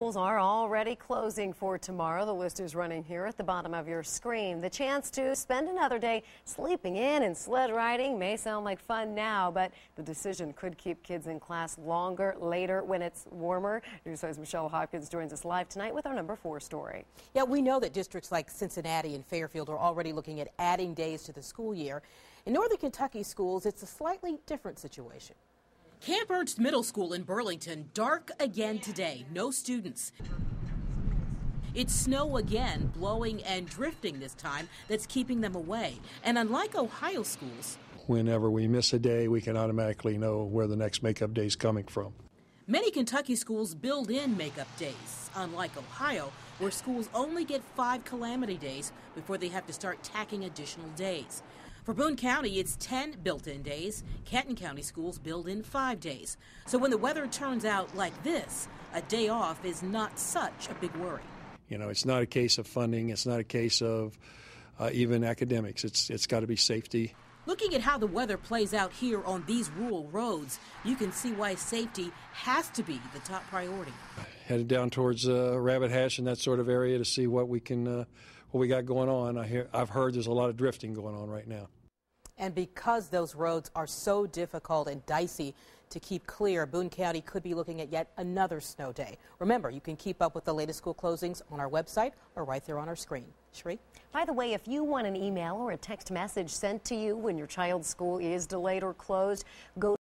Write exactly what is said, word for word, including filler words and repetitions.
Schools are already closing for tomorrow. The list is running here at the bottom of your screen. The chance to spend another day sleeping in and sled riding may sound like fun now, but the decision could keep kids in class longer later when it's warmer. News five's Michelle Hopkins joins us live tonight with our number four story. Yeah, we know that districts like Cincinnati and Fairfield are already looking at adding days to the school year. In Northern Kentucky schools, it's a slightly different situation. Camp Ernst Middle School in Burlington, dark again today, no students. It's snow again, blowing and drifting this time, that's keeping them away. And unlike Ohio schools, whenever we miss a day, we can automatically know where the next makeup day is coming from. Many Kentucky schools build in makeup days, unlike Ohio, where schools only get five calamity days before they have to start tacking additional days. For Boone County, it's ten built-in days. Canton County schools build in five days. So when the weather turns out like this, a day off is not such a big worry. You know, it's not a case of funding. It's not a case of uh, even academics. It's it's got to be safety. Looking at how the weather plays out here on these rural roads, you can see why safety has to be the top priority. Headed down towards uh, Rabbit Hash and that sort of area to see what we can, uh, what we got going on. I hear, I've heard there's a lot of drifting going on right now. And because those roads are so difficult and dicey to keep clear, Boone County could be looking at yet another snow day. Remember, you can keep up with the latest school closings on our website or right there on our screen. Sheree? By the way, if you want an email or a text message sent to you when your child's school is delayed or closed, go